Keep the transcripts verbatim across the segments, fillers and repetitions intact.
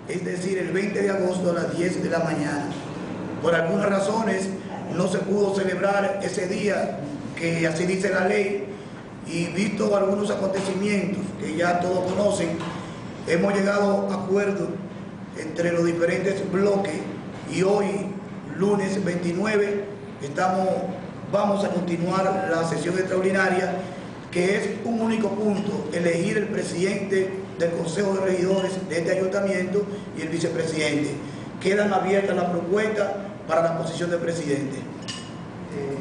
es decir, el veinte de agosto a las diez de la mañana. Por algunas razones no se pudo celebrar ese día, que así dice la ley, y visto algunos acontecimientos que ya todos conocen, hemos llegado a acuerdos entre los diferentes bloques y hoy, lunes veintinueve, estamos, vamos a continuar la sesión extraordinaria, que es un único punto: elegir el presidente del Consejo de Regidores de este ayuntamiento y el vicepresidente. Quedan abiertas las propuestas para la posición de presidente. Eh,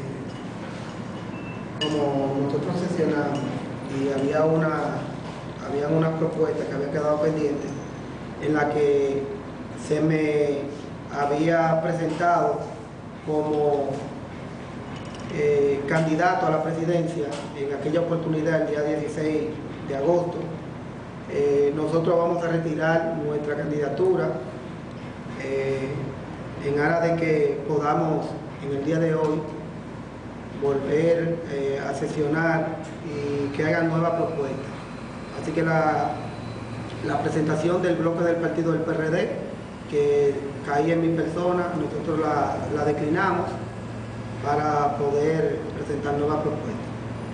como nosotros sesionamos y había una habían unas propuestas que habían quedado pendientes, en la que se me había presentado como eh, candidato a la presidencia en aquella oportunidad, el día dieciséis de agosto. Eh, nosotros vamos a retirar nuestra candidatura eh, en aras de que podamos en el día de hoy volver eh, a sesionar y que hagan nuevas propuestas. Así que la, la presentación del bloque del partido del P R D, que caía en mi persona, nosotros la, la declinamos para poder presentar nuevas propuestas.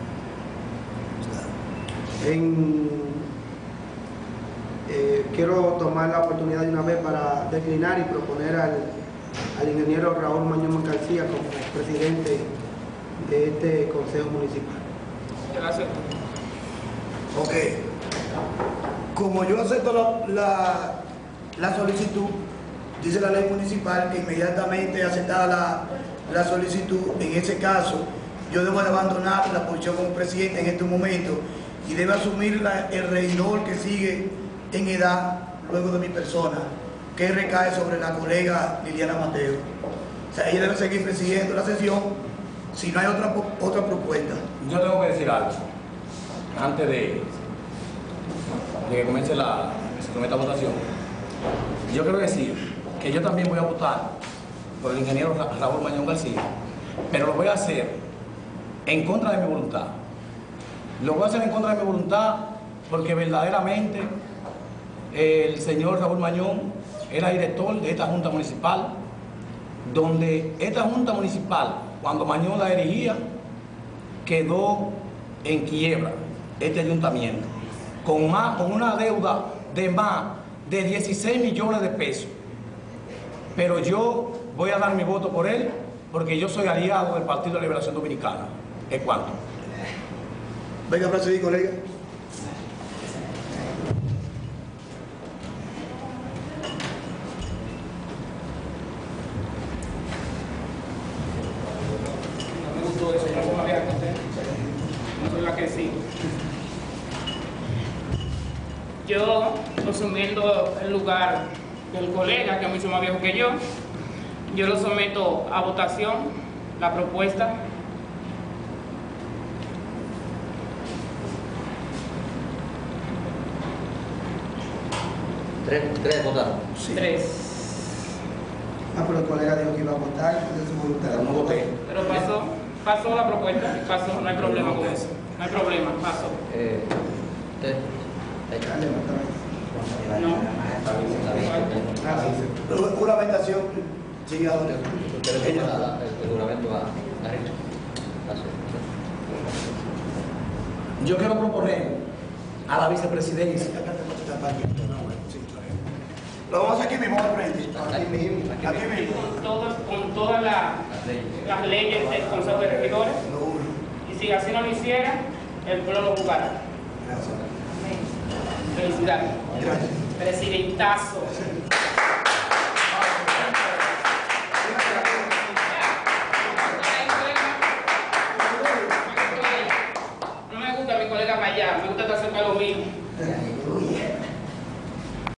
En, eh, quiero tomar la oportunidad de una vez para declinar y proponer al, al ingeniero Raúl Mañón García como presidente de este Consejo Municipal. Gracias. Ok. Como yo acepto la, la, la solicitud, dice la ley municipal que inmediatamente aceptada la, la solicitud, en ese caso, yo debo de abandonar la posición como presidente en este momento y debe asumir la, el regidor que sigue en edad luego de mi persona, que recae sobre la colega Liliana Mateo. O sea, ella debe seguir presidiendo la sesión si no hay otra, otra propuesta. Yo tengo que decir algo antes de, de que comience la, esta votación. Yo quiero decir que yo también voy a votar por el ingeniero Raúl Mañón García, pero lo voy a hacer en contra de mi voluntad. Lo voy a hacer en contra de mi voluntad porque verdaderamente el señor Raúl Mañón era director de esta Junta Municipal, donde esta Junta Municipal, cuando Mañón la dirigía, quedó en quiebra este ayuntamiento, con, más, con una deuda de más de dieciséis millones de pesos. Pero yo voy a dar mi voto por él, porque yo soy aliado del Partido de Liberación Dominicana. ¿Es cuánto? Venga a proceder, colega. No me gustó eso, yo no me había contento. No soy la que sí. Yo, asumiendo el lugar del colega, que es mucho más viejo que yo, yo lo someto a votación, la propuesta. Tres, tres votaron. Sí. Tres. Ah, pero el colega dijo que iba a votar, entonces su voluntad. No voté. Pero pasó, pasó la propuesta, pasó, no hay problema con eso. No hay problema, pasó. Eh, usted. Dale, levanta la mano. No. Ah, sí, sí. Pero juramentación, sigue ahora. Usted le toma la- el, el juramento a, a Richard. Gracias. Yo quiero proponer a la vicepresidencia. Lo vamos a hacer aquí mismo, al frente. Aquí mismo. Aquí mismo. Con todas, con todas la- Las leyes. las leyes del Consejo de Regidores, Lo uno. y si así no lo hiciera, el pueblo lo jugará. Gracias. Felicidades. Gracias. Presidentazo. No me gusta mi colega para allá, me gusta estar cerca de lo mío.